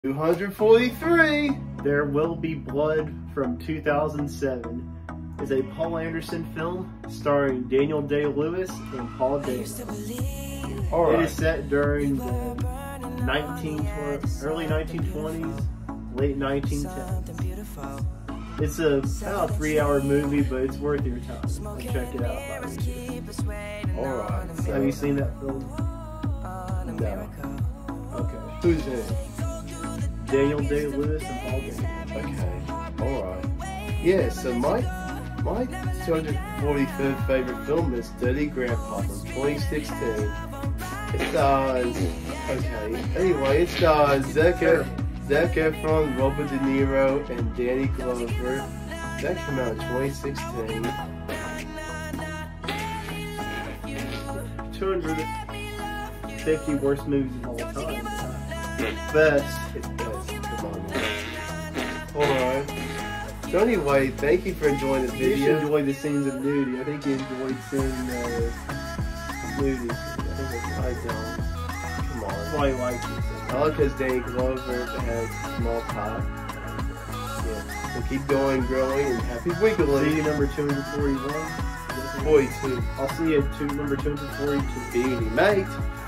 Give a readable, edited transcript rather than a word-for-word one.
243. There Will Be Blood from 2007 is a Paul Anderson film starring Daniel Day-Lewis and Paul Dano. It is set during the early 1920s, late 1910s. It's about a 3-hour movie, but it's worth your time. Check it out. Alright. So Have you seen that film? No. Okay. Who's in it? Daniel Day-Lewis and Paul Dano. Okay. Alright. Yeah, so my 243rd favorite film is Dirty Grandpa from 2016. It stars, it stars Zac Efron, Robert De Niro, and Danny Glover. That came out in 2016. 250 worst movies of all time. Best. It's best. Come on, man. Alright. So anyway, thank you for enjoying the You video. should enjoy the scenes of nudity. I think you enjoyed seeing nudity. I don't. Come on. That's why you like it. All because Danny Glover has small pot. Yeah. So keep going, growing, and happy See wiggling. you number 241. 42. I'll see you at number 242. Beauty, mate.